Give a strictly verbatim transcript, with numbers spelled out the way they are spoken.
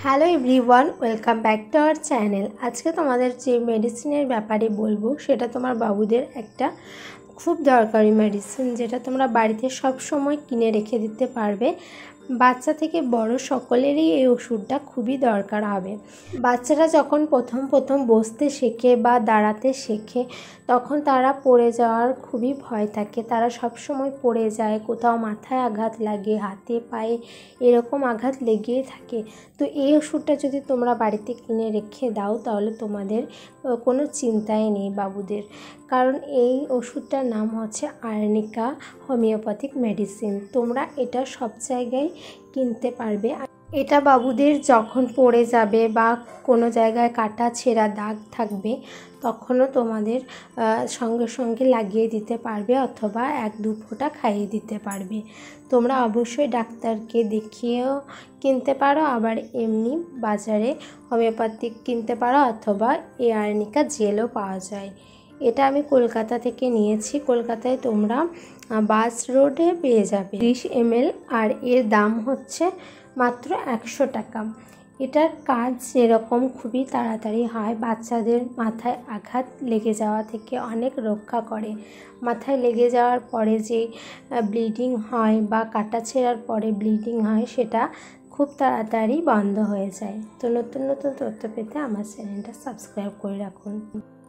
Hello everyone, welcome back to our channel. আজকে তোমাদের যে মেডিসিনের ব্যাপারে বলবো সেটা তোমার বাবুদের একটা খুব দরকারি মেডিসিন, যেটা তোমরা বাড়িতে সব সময় কিনে রেখে দিতে পারবে। বাচ্চা থেকে বড় সকলেরই এই ওষুধটা খুবই দরকার হবে। বাচ্চারা যখন প্রথম প্রথম বসতে শেখে বা দাঁড়াতে শেখে তখন তারা পড়ে যাওয়ার খুবই ভয় থাকে। তারা সব সময় পড়ে যায়, কোথাও মাথায় আঘাত লাগে, হাতে পায়ে এরকম আঘাত লেগেই থাকে। তো এই ওষুধটা যদি তোমরা বাড়িতে কিনে রেখে দাও তাহলে তোমাদের কোনো চিন্তাই নেই বাবুদের, কারণ এই ওষুধটার নাম হচ্ছে আর্নিকা হোমিওপ্যাথিক মেডিসিন। তোমরা এটা সব জায়গায় কিনতে পারবে। এটা বাবুদের যখন পড়ে যাবে বা কোনো জায়গায় কাটা ছেঁড়া দাগ থাকবে তখনও তোমাদের সঙ্গে সঙ্গে লাগিয়ে দিতে পারবে, অথবা এক দু ফোঁটা খাইয়ে দিতে পারবে। তোমরা অবশ্যই ডাক্তারকে দেখিয়েও কিনতে পারো, আবার এমনি বাজারে হোমিওপ্যাথিক কিনতে পারো, অথবা এই আর্নিকা জেলও পাওয়া যায়। এটা আমি কলকাতা থেকে নিয়েছি। কলকাতায় তোমরা বাস রোডে পেয়ে যাবে ত্রিশ এমএল, আর এর দাম হচ্ছে মাত্র একশো টাকা। এটার কাজ যেরকম খুবই তাড়াতাড়ি হয়, বাচ্চাদের মাথায় আঘাত লেগে যাওয়া থেকে অনেক রক্ষা করে। মাথায় লেগে যাওয়ার পরে যে ব্লিডিং হয় বা কাটা ছেঁড়ার পরে ব্লিডিং হয় সেটা খুব তাড়াতাড়ি বন্ধ হয়ে যায়। তো নতুন নতুন তথ্য পেতে আমার চ্যানেলটা সাবস্ক্রাইব করে রাখুন।